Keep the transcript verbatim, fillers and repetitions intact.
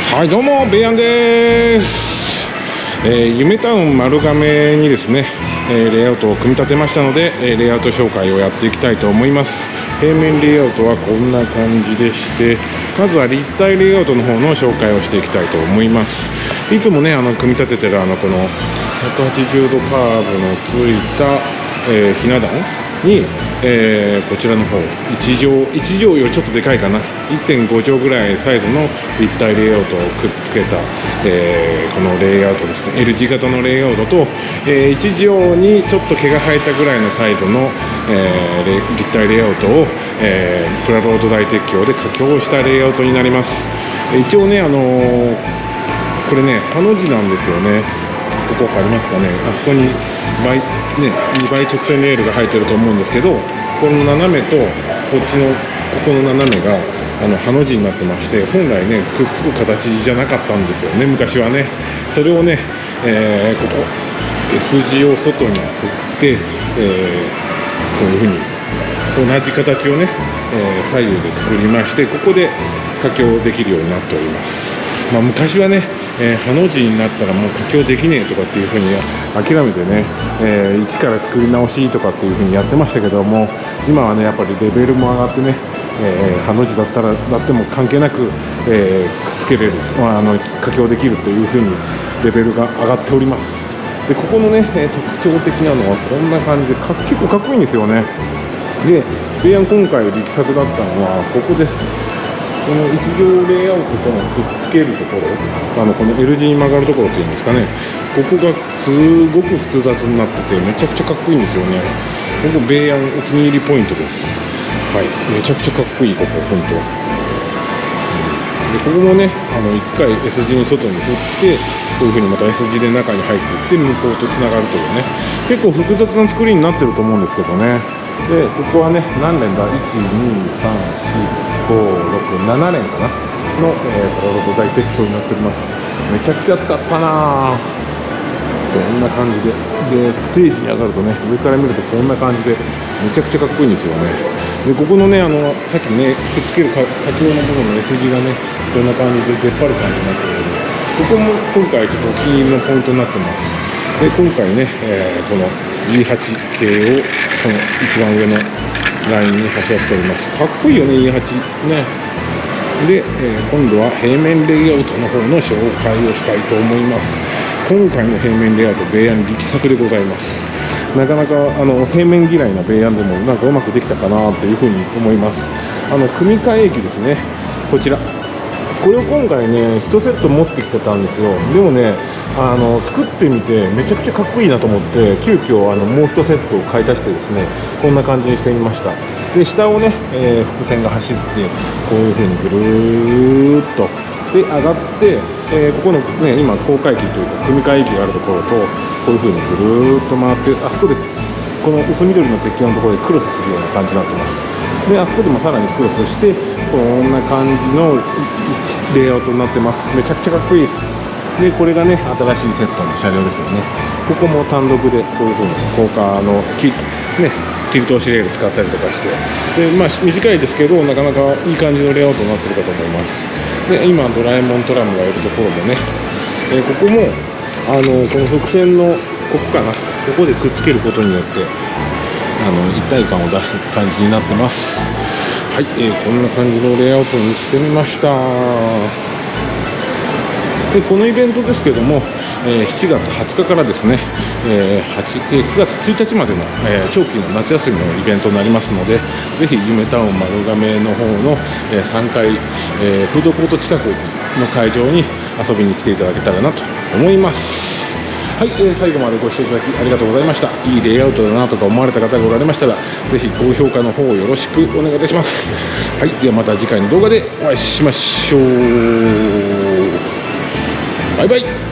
はい、どうもベイアンです。えー、夢タウン丸亀にですね、えー、レイアウトを組み立てましたので、えー、レイアウト紹介をやっていきたいと思います。平面レイアウトはこんな感じでして、まずは立体レイアウトの方の紹介をしていきたいと思います。いつもね、あの組み立ててるあのこのひゃくはちじゅうどカーブのついた、えー、ひな壇に、えー、こちらの方いち畳いち畳よりちょっとでかいかな いってんご 畳ぐらいサイズの立体レイアウトをくっつけた、えー、このレイアウトですね。 L 字型のレイアウトと、えー、いち畳にちょっと毛が生えたぐらいのサイズの、えー、立体レイアウトを、えー、プラロード大鉄橋で加強したレイアウトになります。一応ね、あのー、これねハの字なんですよね。ここ分かりますかね。あそこに倍、ね、にばい直線レールが入ってると思うんですけど、この斜めとこっちのここの斜めがあのハの字になってまして、本来ねくっつく形じゃなかったんですよね、昔はね。それをね、えー、ここ S 字を外に振って、えー、こういうふうに同じ形をね、えー、左右で作りまして、ここで加強できるようになっております。まあ、昔はね、えー、ハの字になったらもう加強できねえとかっていうふうに諦めてね、えー、一から作り直しとかっていうふうにやってましたけども、今はねやっぱりレベルも上がってね、えー、ハの字だったらだっても関係なく、えー、くっつけれる、まあ、あの加強できるというふうにレベルが上がっております。でここのね、えー、特徴的なのはこんな感じでか結構かっこいいんですよね。でベイアン今回力作だったのはここです。この一行レイアウトとのくっつけるところ、あのこの L 字に曲がるところっていうんですかね、ここがすごく複雑になっててめちゃくちゃかっこいいんですよね。ここベイアンお気に入りポイントです。はい、めちゃくちゃかっこいいここ本当。でここもね、あのいっかい S 字に外に振ってこういう風にまた S 字で中に入っていって向こうとつながるというね、結構複雑な作りになってると思うんですけどね。でここはね何連だいちにさんしごろくなな連かなの、えー、プラロード大鉄橋になっております。めちゃくちゃ使ったなぁ。こんな感じででステージに上がるとね、上から見るとこんな感じでめちゃくちゃかっこいいんですよね。でここのねあのさっきねくっつける加強の部分の S 字がねこんな感じで出っ張る感じになってるので、ここも今回ちょっとお気に入りのポイントになってます。で今回ね、えー、この ジーはち 系をこの一番上のラインに走らせております。かっこいいよね イーはち ね。で、えー、今度は平面レイアウトの方の紹介をしたいと思います。今回の平面レイアウトベイアン力作でございます。なかなかあの平面嫌いなベイアンでもなんかうまくできたかなというふうに思います。あの組み替え液ですね、こちらこれを今回ねいちセット持ってきてたんですよ。でもねあの作ってみてめちゃくちゃかっこいいなと思って急遽あのもういちセットを買い足してですねこんな感じにしてみました。で下をね、えー、伏線が走ってこういう風にぐるーっとで上がって、えー、ここのね今公開機というか組み替え機があるところとこういう風にぐるーっと回ってあそこでこの薄緑の鉄橋のところでクロスするような感じになってます。であそこでもさらにクロスしてこんな感じのレイアウトになってます。めちゃくちゃかっこいい。でこれがね新しいセットの車両ですよね。ここも単独でこういう風に高架の切ね切り通しレール使ったりとかして、でまあ短いですけどなかなかいい感じのレイアウトになってるかと思います。で今ドラえもんトラムがいるところもね、えー、ここもあのこの伏線のここかな、ここでくっつけることによってあの一体感を出す感じになってます。はい、えー、こんな感じのレイアウトにしてみました。でこのイベントですけども、えー、しちがつはつかからですね、えー、くがつついたちまでの、えー、長期の夏休みのイベントになりますので、ぜひ夢タウン丸亀の方の、えー、さんがい、えー、フードコート近くの会場に遊びに来ていただけたらなと思います。はい、えー、最後までご視聴いただきありがとうございました。いいレイアウトだなとか思われた方がおられましたら、ぜひ高評価の方をよろしくお願いいたします。はい、ではまた次回の動画でお会いしましょう。バイバイ。